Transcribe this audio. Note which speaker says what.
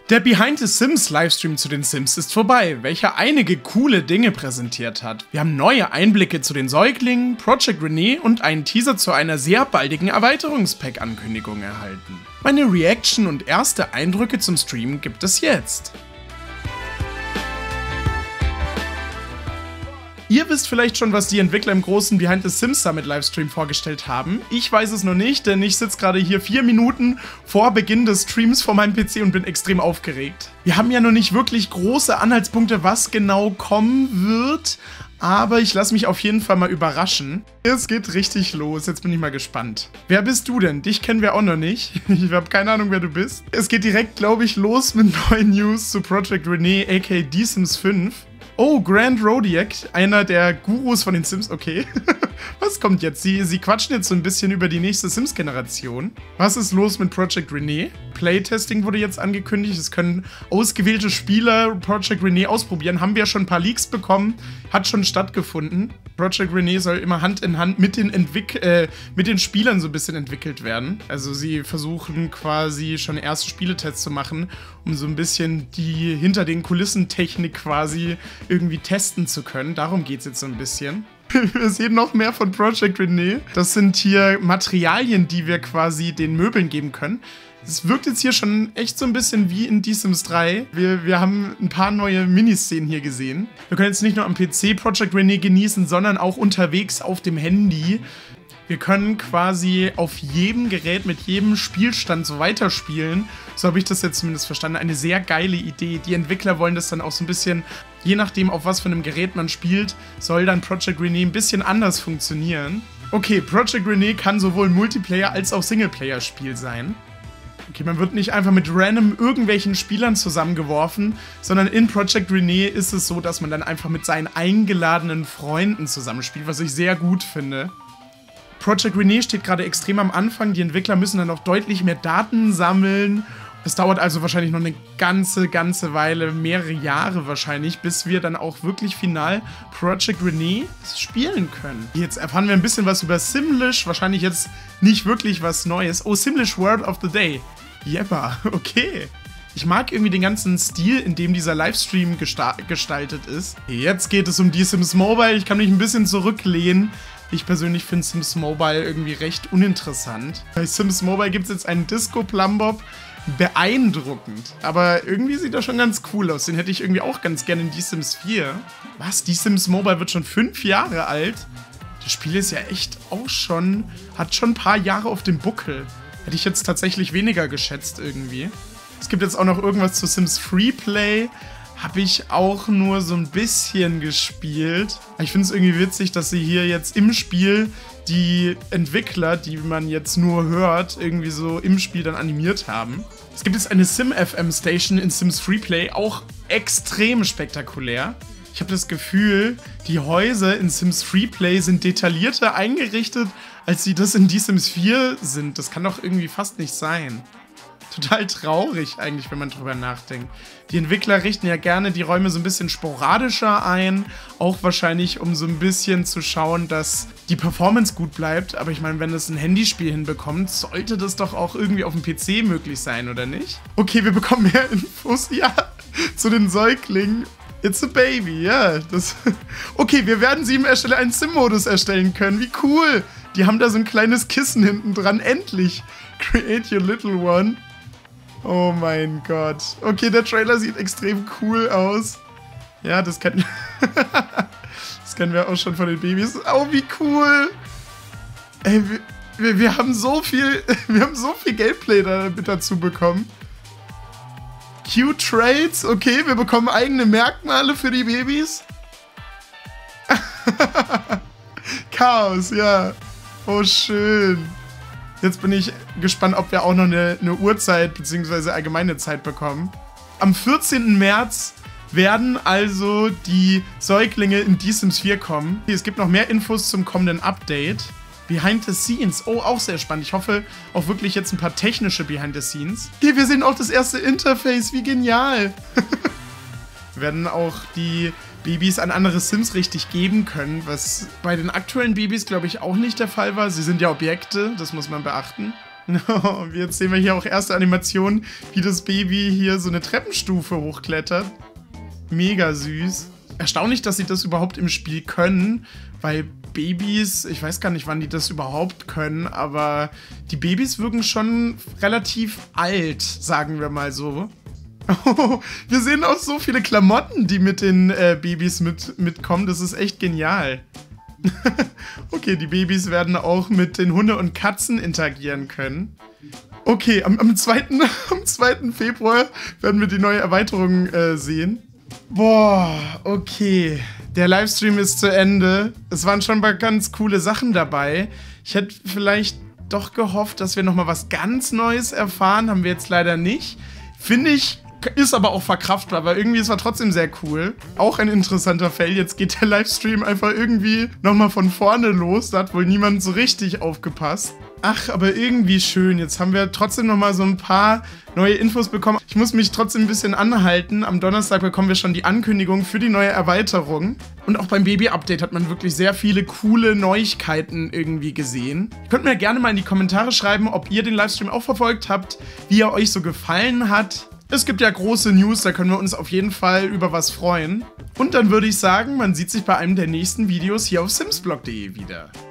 Speaker 1: Der Behind the Sims Livestream zu den Sims ist vorbei, welcher einige coole Dinge präsentiert hat. Wir haben neue Einblicke zu den Säuglingen, Project Renee und einen Teaser zu einer sehr baldigen Erweiterungspack-Ankündigung erhalten. Meine Reaction und erste Eindrücke zum Stream gibt es jetzt. Ihr wisst vielleicht schon, was die Entwickler im großen Behind the Sims Summit Livestream vorgestellt haben. Ich weiß es noch nicht, denn ich sitze gerade hier 4 Minuten vor Beginn des Streams vor meinem PC und bin extrem aufgeregt. Wir haben ja noch nicht wirklich große Anhaltspunkte, was genau kommen wird, aber ich lasse mich auf jeden Fall mal überraschen. Es geht richtig los, jetzt bin ich mal gespannt. Wer bist du denn? Dich kennen wir auch noch nicht. Ich habe keine Ahnung, wer du bist. Es geht direkt, glaube ich, los mit neuen News zu Project Renee, aka The Sims 5. Oh, Grand Rodiac, einer der Gurus von den Sims, okay. Was kommt jetzt? Sie quatschen jetzt so ein bisschen über die nächste Sims-Generation. Was ist los mit Project Renee? Playtesting wurde jetzt angekündigt. Es können ausgewählte Spieler Project Renee ausprobieren. Haben wir schon ein paar Leaks bekommen. Hat schon stattgefunden. Project Renee soll immer Hand in Hand mit den Spielern so ein bisschen entwickelt werden. Also sie versuchen quasi schon erste Spieletests zu machen, um so ein bisschen die hinter den Kulissen-Technik quasi irgendwie testen zu können. Darum geht es jetzt so ein bisschen. Wir sehen noch mehr von Project Renee. Das sind hier Materialien, die wir quasi den Möbeln geben können. Es wirkt jetzt hier schon echt so ein bisschen wie in The Sims 3. Wir haben ein paar neue Miniszenen hier gesehen. Wir können jetzt nicht nur am PC Project Renee genießen, sondern auch unterwegs auf dem Handy. Wir können quasi auf jedem Gerät mit jedem Spielstand so weiterspielen. So habe ich das jetzt zumindest verstanden. Eine sehr geile Idee. Die Entwickler wollen das dann auch so ein bisschen, je nachdem auf was für einem Gerät man spielt, soll dann Project Renee ein bisschen anders funktionieren. Okay, Project Renee kann sowohl Multiplayer als auch Singleplayer-Spiel sein. Okay, man wird nicht einfach mit random irgendwelchen Spielern zusammengeworfen, sondern in Project Renee ist es so, dass man dann einfach mit seinen eingeladenen Freunden zusammenspielt, was ich sehr gut finde. Project Renee steht gerade extrem am Anfang, die Entwickler müssen dann auch deutlich mehr Daten sammeln. Es dauert also wahrscheinlich noch eine ganze Weile, mehrere Jahre wahrscheinlich, bis wir dann auch wirklich final Project Renee spielen können. Jetzt erfahren wir ein bisschen was über Simlish, wahrscheinlich jetzt nicht wirklich was Neues. Oh, Simlish Word of the Day. Jeppa, okay. Ich mag irgendwie den ganzen Stil, in dem dieser Livestream gestaltet ist. Jetzt geht es um The Sims Mobile, ich kann mich ein bisschen zurücklehnen. Ich persönlich finde Sims Mobile irgendwie recht uninteressant. Bei Sims Mobile gibt es jetzt einen Disco Plumbob. Beeindruckend. Aber irgendwie sieht er schon ganz cool aus. Den hätte ich irgendwie auch ganz gerne in The Sims 4. Was? The Sims Mobile wird schon 5 Jahre alt? Das Spiel ist ja echt auch schon, hat schon ein paar Jahre auf dem Buckel. Hätte ich jetzt tatsächlich weniger geschätzt irgendwie. Es gibt jetzt auch noch irgendwas zu Sims Freeplay. Habe ich auch nur so ein bisschen gespielt. Ich finde es irgendwie witzig, dass sie hier jetzt im Spiel die Entwickler, die man jetzt nur hört, irgendwie so im Spiel dann animiert haben. Es gibt jetzt eine Sim-FM-Station in Sims Freeplay, auch extrem spektakulär. Ich habe das Gefühl, die Häuser in Sims Freeplay sind detaillierter eingerichtet, als sie das in The Sims 4 sind. Das kann doch irgendwie fast nicht sein. Total traurig eigentlich, wenn man drüber nachdenkt. Die Entwickler richten ja gerne die Räume so ein bisschen sporadischer ein, auch wahrscheinlich, um so ein bisschen zu schauen, dass die Performance gut bleibt. Aber ich meine, wenn das ein Handyspiel hinbekommt, sollte das doch auch irgendwie auf dem PC möglich sein, oder nicht? Okay, wir bekommen mehr Infos, ja, zu den Säuglingen. It's a baby, ja. Okay, wir werden sie im Ersteller einen Sim-Modus erstellen können. Wie cool! Die haben da so ein kleines Kissen hinten dran. Endlich! Create your little one. Oh mein Gott. Okay, der Trailer sieht extrem cool aus. Ja, das kennen wir auch schon von den Babys. Oh, wie cool. Ey, wir haben so viel Gameplay dazu bekommen. Cute Traits. Okay, wir bekommen eigene Merkmale für die Babys. Chaos, ja. Oh, schön. Jetzt bin ich gespannt, ob wir auch noch eine Uhrzeit bzw. allgemeine Zeit bekommen. Am 14. März werden also die Säuglinge in The Sims 4 kommen. Es gibt noch mehr Infos zum kommenden Update. Behind the Scenes. Oh, auch sehr spannend. Ich hoffe auch wirklich jetzt ein paar technische Behind the Scenes. Hier, wir sehen auch das erste Interface. Wie genial. Wir werden auch die Babys an andere Sims richtig geben können, was bei den aktuellen Babys, glaube ich, auch nicht der Fall war. Sie sind ja Objekte, das muss man beachten. Jetzt sehen wir hier auch erste Animationen, wie das Baby hier so eine Treppenstufe hochklettert. Mega süß. Erstaunlich, dass sie das überhaupt im Spiel können, weil Babys, ich weiß gar nicht, wann die das überhaupt können, aber die Babys wirken schon relativ alt, sagen wir mal so. Wir sehen auch so viele Klamotten, die mit den Babys mitkommen. Das ist echt genial. Okay, die Babys werden auch mit den Hunde und Katzen interagieren können. Okay, am 2. Februar werden wir die neue Erweiterung sehen. Boah, okay. Der Livestream ist zu Ende. Es waren schon mal ganz coole Sachen dabei. Ich hätte vielleicht doch gehofft, dass wir nochmal was ganz Neues erfahren. Haben wir jetzt leider nicht. Finde ich, ist aber auch verkraftbar, weil irgendwie es war trotzdem sehr cool. Auch ein interessanter Fail. Jetzt geht der Livestream einfach irgendwie nochmal von vorne los. Da hat wohl niemand so richtig aufgepasst. Ach, aber irgendwie schön. Jetzt haben wir trotzdem nochmal so ein paar neue Infos bekommen. Ich muss mich trotzdem ein bisschen anhalten. Am Donnerstag bekommen wir schon die Ankündigung für die neue Erweiterung. Und auch beim Baby-Update hat man wirklich sehr viele coole Neuigkeiten irgendwie gesehen. Ihr könnt mir gerne mal in die Kommentare schreiben, ob ihr den Livestream auch verfolgt habt, wie er euch so gefallen hat. Es gibt ja große News, da können wir uns auf jeden Fall über was freuen. Und dann würde ich sagen, man sieht sich bei einem der nächsten Videos hier auf simsblog.de wieder.